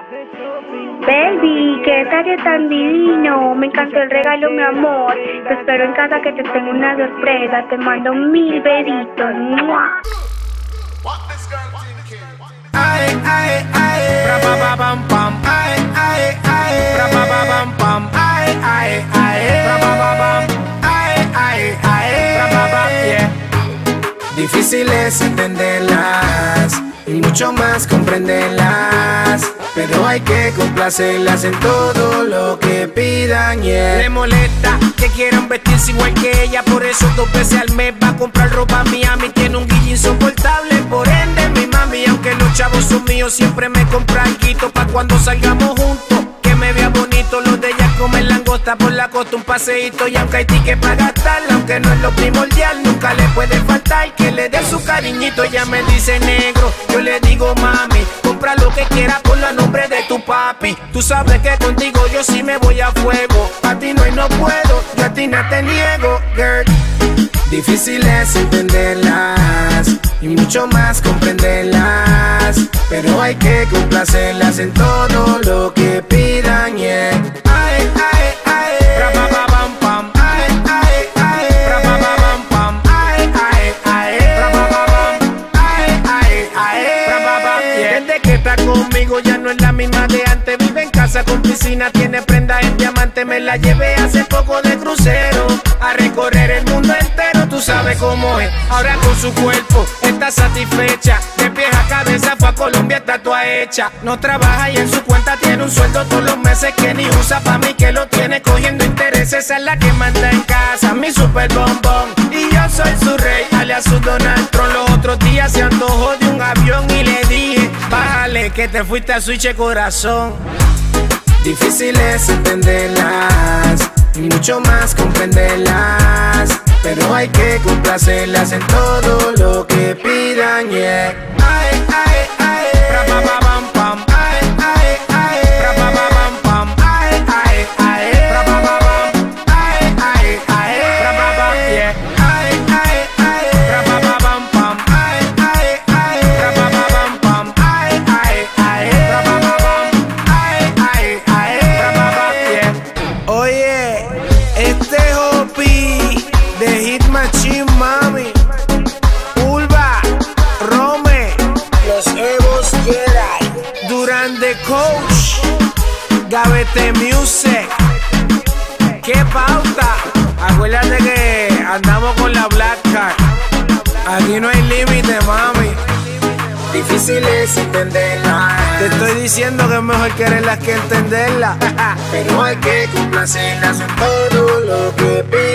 Baby, qué detalle tan divino. Me encantó el regalo, mi amor. Te espero en casa que te tengo una sorpresa. Te mando 1000 besitos. ¡Mua! Ay, ay, ay, ra pa pa pam pam. Ay, ay, ay, ra pa pa pam pam. Ay, ay, ay, ra pa pa pam. Ay, ay, ay, ra pa pa, yeah. Difícil es entenderlas y mucho más comprenderlas, pero hay que complacerlas en todo lo que pidan, yeah. Le molesta que quieran vestirse igual que ella, por eso 2 veces al mes va a comprar ropa Miami. Tiene un guille insoportable, por ende mi mami. Aunque los chavos son míos, siempre me compra algo pa' cuando salgamos juntos, que me vea bonito. Los de ella comen langosta por la costa, un paseíto. Y aunque hay ticket para gastarla, aunque no es lo primordial, nunca le puede faltar que le dé su cariñito. Ella me dice negro, yo le digo mami, compra lo que quieras, ponlo a nombre de tu papi. Tú sabes que contigo yo sí me voy a fuego. A ti no y no puedo, yo a ti no te niego, girl. Difícil es entenderlas y mucho más comprenderlas, pero hay que complacerlas en todo lo que pidan, yeah. Ay, ay, ay, ra pa pa pam pam. Ay, ay, ay, ra pa pa pam pam. Ay, ay, ay, ra pa pa pam. Ay, ay, ay, ra pa pa, yeah. Desde que está conmigo ya no es la misma de antes. Vive en casa con piscina, tiene prendas en diamante. Me la llevé hace poco de crucero a recorrer el mundo entero. Tú sabes cómo es, ahora con su cuerpo está satisfecha. De pies a cabeza fue a Colombia, estatua hecha. No trabaja y en su cuenta tiene un sueldo todos los meses que ni usa pa' mí, que lo tiene cogiendo intereses. Esa es la que manda en casa, mi super bombón. Y yo soy su rey, alias su Donald Trump. Los otros días se antojó de un avión y le dije, bájale que te fuiste a Switch corazón. Difícil es entenderlas y mucho más comprenderlas, pero hay que complacerlas en todo lo que pidan, yeah. Ay, ay, ay, ra pa pa pam pam. Ay, ay, ay, ra pa pa pam pam. Ay, ay, ay, ra pa pa pam. Ay, ay, ay, ra pa pa, yeah. Ay, ay, ay, ra pa pa pam pam. Ay, ay, ay, ra pa pa pam pam. Ay, ay, ay, ra pa pa pam. Ay, ay, ay, ra pa pa, yeah. Oye, este Hopi de Hit Machine, mami, Ulva, Rome, los Evos Jedi, Duran the Coach, Gavete Music. ¿Qué pauta? Acuérdate que andamos con la Black Card. Aquí no hay límite, mami. Difícil es entenderla. Te estoy diciendo que es mejor quererlas que entenderlas. Pero hay que complacerlas en todo lo que pidan.